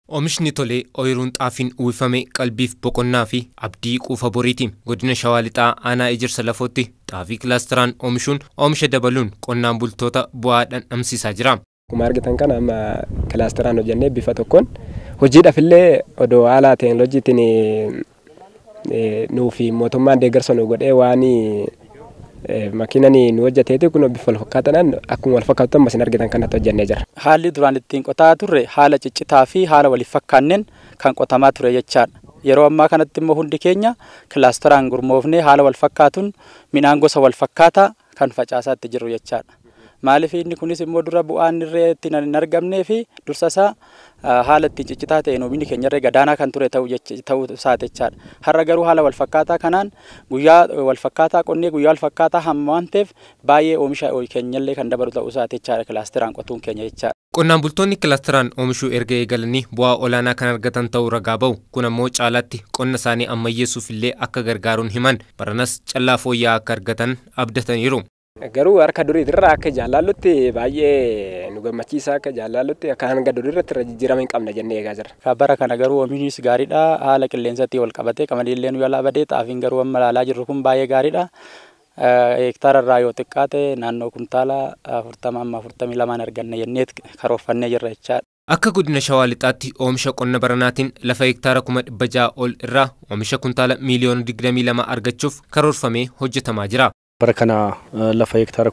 Oomishni tolee ooyiruun xaafiin uwwifame qalbiif boqonnaa fi abdii quufa boriiti. Godina Shawaa Lixaa aanaa Ejersa Lafootti xaafii kilaasteraan oomishuun oomisha dabaluun qonnaan bultoota bu'aa dhandhamsiisaa jira. Akkuma argitan kana amma kilaasteraan hojjannee bifa tokkoon hojiidhaaf illee odoo haala teekinooloojiitiin nuufi mootummaan deeggarsa nu godhee waan makiinanii nu hojjeteeti kun bifa wal fakkaatan akkuma wal fakkaatan masin argitan kanatti hojjannee jira. Haalli duraan ittiin qotaa turre haala ciccitaa fi haala waliif fakkaanneen kan qotamaa ture jechaadha. Yeroo ammaa kanatti immoo hundi keenya kilaasteraan gurmoofnee haala wal fakkaatuun midhaan gosa wal fakkaataa kan facaasaa itti jirru jechaadha. Maaliif inni kunis immoo dura bu'aan irree ittiin hin argamnee fi dursa isaa haala ittiin ciccitaa ta'een oomishni keenya irree gadaanaa kan ture ta'uu isaati jechaadha. Har'a garuu haala wal fakkaataa kanaan guyyaa wal fakkaataa qonnee guyyaa wal fakkaataa hamma waan ta'eef baay'ee oomisha keenya illee kan dabalu ta'uu isaati jechaadha kilaasteraan qotuun keenya jechaadha. Qonnaan bultoonni kilaasteraan oomishuu erga eegalanii bu'aa olaanaa kan argatan ta'uu ragaa ba'u. Kun ammoo caalaatti qonna isaanii ammayyeessuuf illee akka gargaaruun himan baranas callaa fooyya'aa akka argatan abdataniiru. Garuu harka duriitirraa akka jaallallutti baay'ee nu gammachiisa akka jaallallutti akka hanga duriirratti irra jijjiirama hin qabne jennee eegaa jirra. Bara kana garuu oomishnis gaariidha. Haala qilleensatti wal qabatee qamadii illee nu yaalaa badee xaafiin garuu amma ilaalaa jirru kun baay'ee gaariidha. Hektaara irraa yoo xiqqaate naannoo kuntaala 40-42 arganna jennee karoorfannee jirra jechaadha. Akka godina Shawaa Lixaatti oomisha qonna baranaatiin lafa hektaara 600 ol irraa oomisha kuntaala miliyoona 22 argachuuf karoorfamee hojjetamaa jira. Bara kana lafa hektaara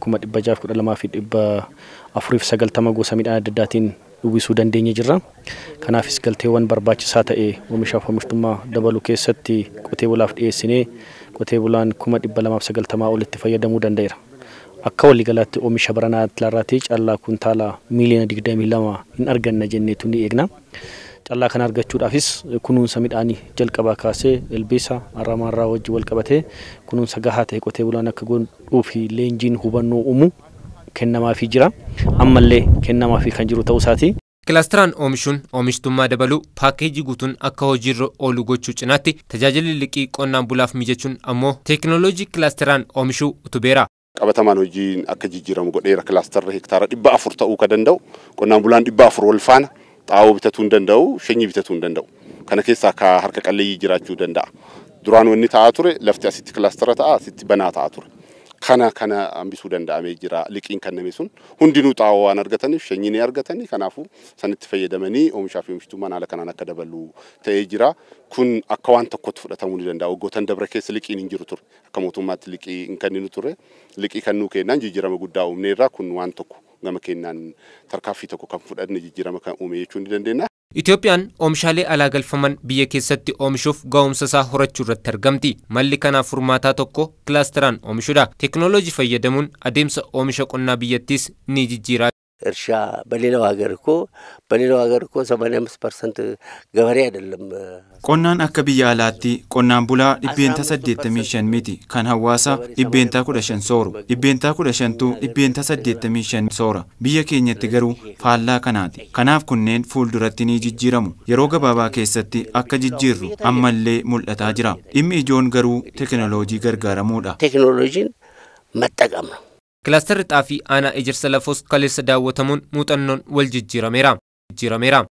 612,490 gosa midhaan adda addaatiin uwwisuu dandeenye jirra. Kanaafis galteewwan barbaachisaa ta'e oomishaaf oomishtummaa dabaluu keessatti qotee bulaaf dhiyeessinee qotee bulaan 290 olitti fayyadamuu danda'eera. Akka waliigalaatti oomisha baranaa irraatii callaa kuntaala miliyoona 22 hin arganna jenneetu ni eegna. Callaa kana argachuudhaafis kunuunsa midhaanii jalqabaa kaasee ilbiisa araamaarraa wajjin wal qabatee kunuunsa gahaa ta'e qotee bulaan akka godhuu fi leenjiin hubannoo uumu kennamaafii jira. Ammallee kennamaafii kan jiru ta'uu isaati. Kilaasteraan oomishuun oomishtummaa dabaluu paakeejii guutuun akka hojiirra oolu gochuu cinaatti tajaajilli liqii qonnaan bulaaf mijachuun ammoo teekinooloojii kilaasteraan oomishuu utubeera. Qabatamaan hojiin akka jijjiiramu godheera. Kilaasterri hektaara 400 ta'uu ka danda'u qonnaan bulaan 400 wal faana xaa'oo bitatuu hin danda'u, shanyii bitatuu hin danda'u. Kana keessaa akka harka qalleeyyii jiraachuu danda'a. Duraan wanni ta'aa ture lafti asitti kilaastera ta'a, asitti banaa ta'aa ture. Kana hambisuu danda'amee jira. Liqiin kenname sun hundinuu xaa'oo waan argataniif shanyii ni argatanii kanaafuu sanitti fayyadamanii oomishaa fi oomishtummaan haala kanaan akka dabalu ta'ee jira. Kun akka waan tokkotti fudhatamuu ni danda'a. Waggoottan dabre keessa liqiin hin jiru ture. Akka mootummaatti liqii hin kenninu ture. Liqii kennuu kennaan jijjiirama guddaa uumneerra kun waan tokko gama kennaan tarkaaffii tokko kan fudhanne jijjiirama kan uume jechuu ni dandeenya. Itoophiyaan oomishaalee alaa galfaman biyya keessatti oomishuuf ga'umsa isaa horachuu irratti argamti. Malli kanaaf furmaataa tokko kilaasteraan oomishuudha. Teekinooloojii fayyadamuun adeemsa oomisha qonnaa biyyattiis ni jijjiira. እርሻ በሌላው ሀገር እኮ 85% ገበሬ አይደለም። ቆናን akka biyya alaatti qonnaan bulaa 85 miti kan hawaasa 15 sooru 85 soora biyya keenyatti garuu faallaa kanaati. Kanaaf kunneen fuulduratti ni jijjiiramu. Yeroo gabaabaa keessatti akka jijjiirru ammallee mul'ataa jira. Dhimmi ijoon garuu teekinooloojii gargaaramuudha. ቴክኖሎጂን መጠቀም ነው. Kilaasterri xaafii aanaa Ejersa Lafoos kaleessa daawwatamuun muuxannoon wal jijjiirameera.